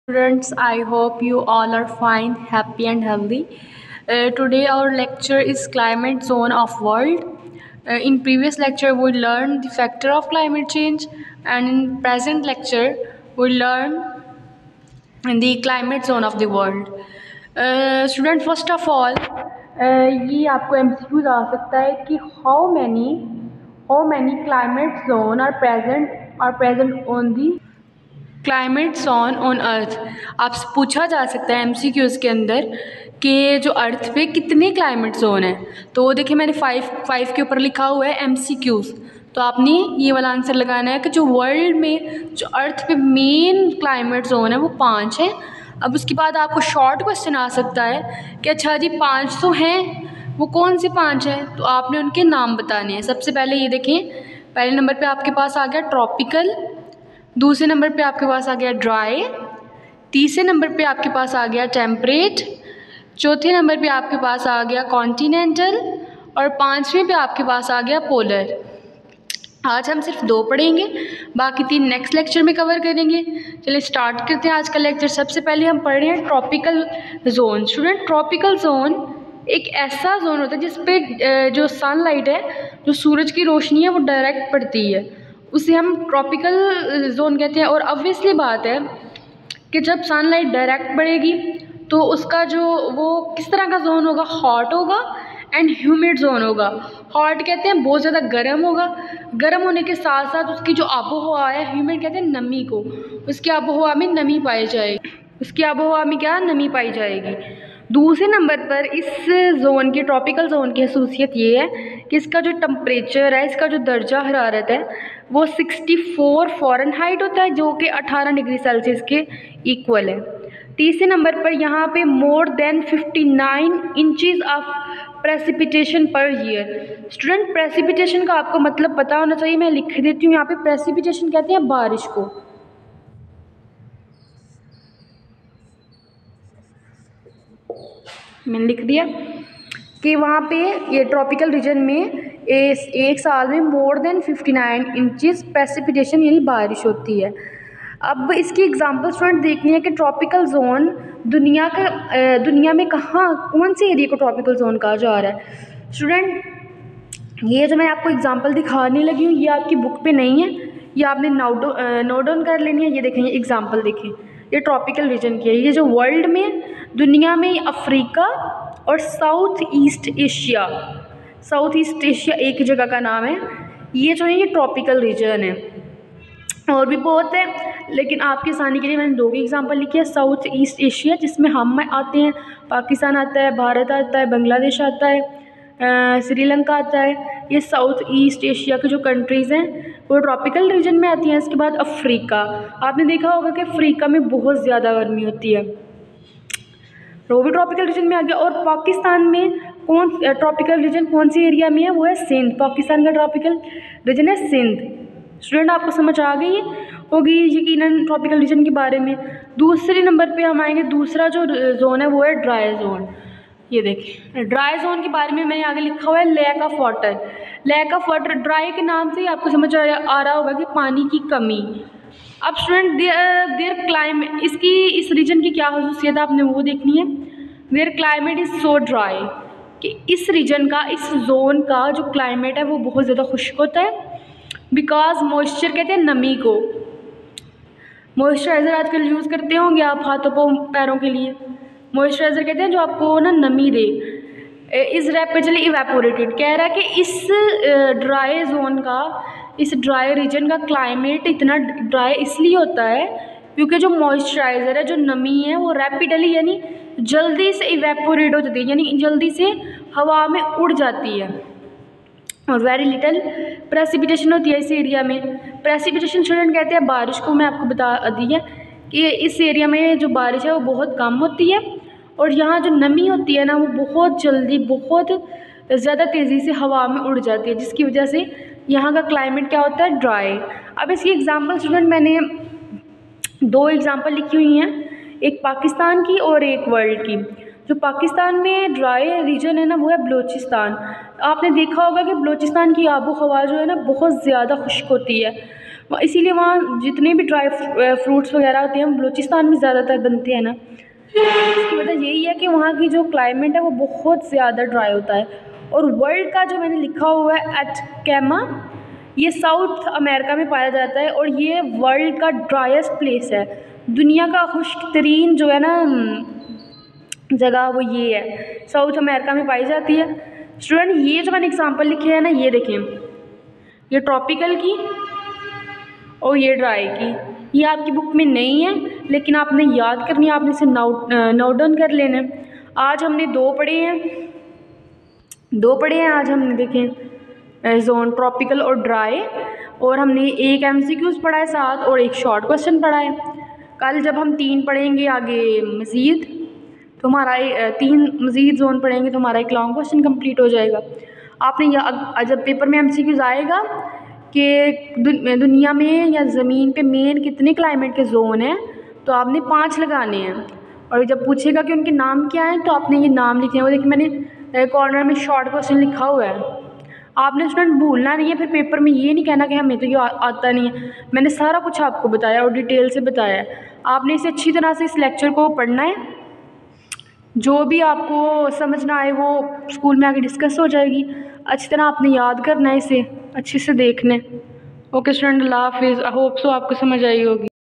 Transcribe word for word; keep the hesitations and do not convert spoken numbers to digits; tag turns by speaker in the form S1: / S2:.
S1: Students, I hope you all are fine, happy and healthy. Uh, today our lecture is climate zone of world. Uh, in previous lecture we learned the factor of climate change, and in present lecture we learn the climate zone of the world. Uh, student, first of all, uh, ये आपको M C Qs आ सकता है कि how many how many climate zone are present are present on the climate zone on earth. आप पूछा जा सकता है एमसीक्यूज़ के अंदर कि जो अर्थ पे कितने क्लाइमेट जोन है। तो वो देखिए मैंने फाइव फाइव के ऊपर लिखा हुआ है एमसीक्यूज़। तो आपने ये वाला आंसर लगाना है कि जो वर्ल्ड में जो अर्थ पे मेन क्लाइमेट जोन है वो पाँच है। अब उसके बाद आपको शॉर्ट क्वेश्चन आ सकता है कि अच्छा जी पाँच तो हैं, वो कौन से पाँच हैं, तो आपने उनके नाम बताने हैं। सबसे पहले ये देखें, पहले नंबर पे आपके पास आ गया ट्रॉपिकल, दूसरे नंबर पे आपके पास आ गया ड्राई, तीसरे नंबर पे आपके पास आ गया टेम्परेट, चौथे नंबर पे आपके पास आ गया कॉन्टिनेंटल और पाँचवें पे आपके पास आ गया पोलर। आज हम सिर्फ दो पढ़ेंगे, बाकी तीन नेक्स्ट लेक्चर में कवर करेंगे। चलिए स्टार्ट करते हैं आज का लेक्चर। सबसे पहले हम पढ़ रहे हैं tropical zone. Student, tropical zone एक ऐसा जोन होता है जिस पे जो सनलाइट है, जो सूरज की रोशनी है, वो डायरेक्ट पड़ती है, उसे हम ट्रॉपिकल जोन कहते हैं। और ऑब्वियसली बात है कि जब सनलाइट डायरेक्ट पड़ेगी तो उसका जो वो किस तरह का जोन होगा, हॉट होगा एंड ह्यूमिड जोन होगा। हॉट कहते हैं बहुत ज़्यादा गर्म होगा, गर्म होने के साथ साथ उसकी जो आबो हवा है, ह्यूमिड कहते हैं नमी को, उसकी आबो हवा में नमी पाई जाएगी, उसकी आबो हवा में क्या नमी पाई जाएगी। दूसरे नंबर पर इस जोन की, ट्रॉपिकल जोन की खसूसियत ये है कि इसका जो टेम्परेचर है, इसका जो दर्जा हरारत है वो चौंसठ फ़ारेनहाइट होता है, जो कि अठारह डिग्री सेल्सियस के इक्वल है। तीसरे नंबर पर यहाँ पे मोर देन उनसठ inches of precipitation per year. Student, precipitation का आपको मतलब पता होना चाहिए, मैं लिख देती हूँ यहाँ पे। प्रेसिपिटेशन कहते हैं बारिश को। मैंने लिख दिया कि वहाँ पे ये ट्रॉपिकल रीजन में इस एक साल में मोर देन उनसठ इंचेस प्रेसिपिटेशन यानी बारिश होती है। अब इसकी एग्जांपल स्टूडेंट देखनी है कि ट्रॉपिकल जोन दुनिया का दुनिया में कहाँ, कौन से एरिया को ट्रॉपिकल जोन कहा जा रहा है। स्टूडेंट, ये जो मैं आपको एग्जांपल दिखाने लगी हूँ ये आपकी बुक पे नहीं है, ये आपने नोट नोट डाउन कर लेनी है। ये देखें, ये एग्जांपल देखें, ये ट्रॉपिकल रीजन की है। ये जो वर्ल्ड में, दुनिया में अफ्रीका और south east Asia, south east Asia एक जगह का नाम है। ये जो है ये ट्रॉपिकल रीजन है। और भी बहुत है, लेकिन आपकी आसानी के लिए मैंने दो की एग्जांपल लिखी है। साउथ ईस्ट एशिया जिसमें हम आते हैं, पाकिस्तान आता है, भारत आता है, बांग्लादेश आता है, श्रीलंका आता है। ये साउथ ईस्ट एशिया के जो कंट्रीज़ हैं वो ट्रॉपिकल रीजन में आती हैं। इसके बाद अफ्रीका, आपने देखा होगा कि अफ्रीका में बहुत ज़्यादा गर्मी होती है, वो भी ट्रॉपिकल रीजन में आ गया। और पाकिस्तान में कौन ट्रॉपिकल रीजन कौन सी एरिया में है, वो है सिंध। पाकिस्तान का ट्रॉपिकल रीजन है सिंध। स्टूडेंट, आपको समझ आ गई होगी यकीनन ट्रॉपिकल रीजन के बारे में। दूसरे नंबर पे हम आएंगे, दूसरा जो जोन है वो है ड्राई जोन। ये देखिए, ड्राई जोन के बारे में मैंने आगे लिखा हुआ है lack of water. Lack of water, dry के नाम से ही आपको समझ आ रहा होगा कि पानी की कमी। अब स्टूडेंट, देयर क्लाइमेट, इसकी इस रीजन की क्या खसूसियत है आपने वो देखनी है। There climate is so dry, कि इस रीजन का, इस जोन का जो क्लाइमेट है वो बहुत ज़्यादा खुश्क होता है। बिकॉज मॉइस्चर कहते हैं नमी को। मॉइस्चराइज़र आजकल यूज़ करते होंगे आप हाथों को पैरों के लिए, मॉइस्चराइज़र कहते हैं जो आपको ना नमी दे। इज़ रैपिडली इवेपोरेटेड, कह रहा है कि इस ड्राई जोन का, इस ड्राई रीजन का क्लाइमेट इतना ड्राई इसलिए होता है क्योंकि जो मॉइस्चराइज़र है, जो नमी है, वो रैपिडली यानी जल्दी से इवेपोरेट हो जाती है, यानी जल्दी से हवा में उड़ जाती है। और वेरी लिटल प्रेसिपिटेशन होती है इस एरिया में। प्रेसिपिटेशन स्टूडेंट कहते हैं बारिश को। मैं आपको बता दी है कि इस एरिया में जो बारिश है वो बहुत कम होती है, और यहाँ जो नमी होती है ना वो बहुत जल्दी, बहुत ज़्यादा तेज़ी से हवा में उड़ जाती है, जिसकी वजह से यहाँ का क्लाइमेट क्या होता है, ड्राई। अब इसकी एग्जांपल स्टूडेंट मैंने दो एग्जांपल लिखी हुई हैं, एक पाकिस्तान की और एक वर्ल्ड की। जो पाकिस्तान में ड्राई रीजन है ना वो है बलूचिस्तान। आपने देखा होगा कि बलूचिस्तान की आबो हवा जो है ना बहुत ज़्यादा खुश्क होती है। वहाँ- इसीलिए वहाँ जितने भी ड्राई फ्रूट्स वगैरह होते हैं बलूचिस्तान में ज़्यादातर बनते हैं ना। इसकी वजह यही है कि वहाँ की जो क्लाइमेट है वो बहुत ज़्यादा ड्राई होता है। और वर्ल्ड का जो मैंने लिखा हुआ है एटकेमा, ये साउथ अमेरिका में पाया जाता है और ये वर्ल्ड का ड्राइएस्ट प्लेस है। दुनिया का खुश्क तरीन जो है ना जगह वो ये है, साउथ अमेरिका में पाई जाती है। स्टूडेंट ये जो मैंने एग्जांपल लिखे हैं ना, ये देखें, ये ट्रॉपिकल की और ये ड्राई की। ये आपकी बुक में नहीं है लेकिन आपने याद करनी है, आपने इसे नोट नोट डाउन कर लेना है। आज हमने दो पढ़े हैं दो पढ़े हैं आज हमने देखें जोन ट्रॉपिकल और ड्राई, और हमने एक एमसीक्यूज पढ़ा है साथ और एक शॉर्ट क्वेश्चन पढ़ा है। कल जब हम तीन पढ़ेंगे आगे मज़ीद तो हमारा ए- तीन मज़ीद जोन पढ़ेंगे तो हमारा एक लॉन्ग क्वेश्चन कंप्लीट हो जाएगा। आपने या जब पेपर में एमसीक्यूज आएगा कि दुन, दुनिया में या ज़मीन पे मेन कितने क्लाइमेट के जोन हैं, तो आपने पाँच लगाने हैं। और जब पूछेगा कि उनके नाम क्या हैं तो आपने ये नाम लिखे हैं। वो देखिए मैंने कॉर्नर में शॉर्ट क्वेश्चन लिखा हुआ है, आपने स्टूडेंट भूलना नहीं है। फिर पेपर में ये नहीं कहना कि हमें तो ये आ- आता नहीं है। मैंने सारा कुछ आपको बताया और डिटेल से बताया है। आपने इसे अच्छी तरह से इस लेक्चर को पढ़ना है। जो भी आपको समझ ना आए वो स्कूल में आके डिस्कस हो जाएगी। अच्छी तरह आपने याद करना है, इसे अच्छे से देखना है। ओके स्टूडेंट, अल्लाह हाफिज़। आई होप सो आपको समझ आई होगी।